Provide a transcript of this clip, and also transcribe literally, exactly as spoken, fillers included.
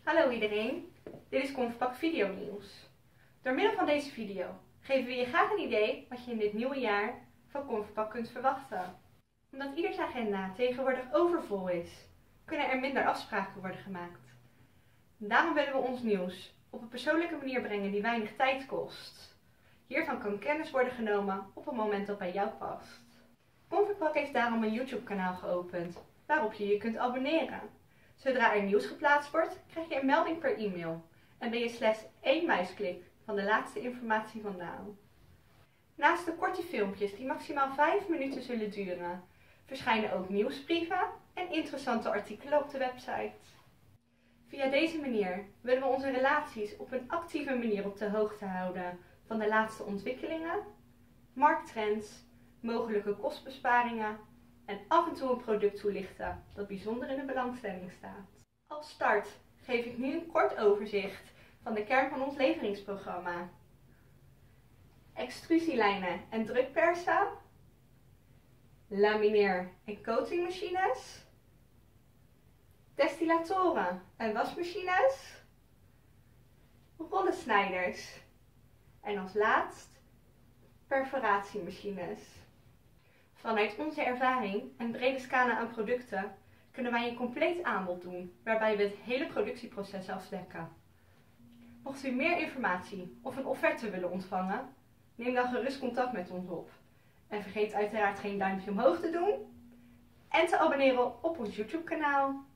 Hallo iedereen, dit is Confipak Video Nieuws. Door middel van deze video geven we je graag een idee wat je in dit nieuwe jaar van Confipak kunt verwachten. Omdat ieders agenda tegenwoordig overvol is, kunnen er minder afspraken worden gemaakt. Daarom willen we ons nieuws op een persoonlijke manier brengen die weinig tijd kost. Hiervan kan kennis worden genomen op het moment dat bij jou past. Confipak heeft daarom een YouTube kanaal geopend, waarop je je kunt abonneren. Zodra er nieuws geplaatst wordt, krijg je een melding per e-mail en ben je slechts één muisklik van de laatste informatie vandaan. Naast de korte filmpjes die maximaal vijf minuten zullen duren, verschijnen ook nieuwsbrieven en interessante artikelen op de website. Via deze manier willen we onze relaties op een actieve manier op de hoogte houden van de laatste ontwikkelingen, markttrends, mogelijke kostbesparingen en af en toe een product toelichten dat bijzonder in de belangstelling staat. Als start geef ik nu een kort overzicht van de kern van ons leveringsprogramma. Extrusielijnen en drukpersen, lamineer- en coatingmachines, destillatoren en wasmachines, rollensnijders en als laatst perforatiemachines. Vanuit onze ervaring en brede scala aan producten kunnen wij een compleet aanbod doen, waarbij we het hele productieproces afdekken. Mocht u meer informatie of een offerte willen ontvangen, neem dan gerust contact met ons op. En vergeet uiteraard geen duimpje omhoog te doen en te abonneren op ons YouTube kanaal.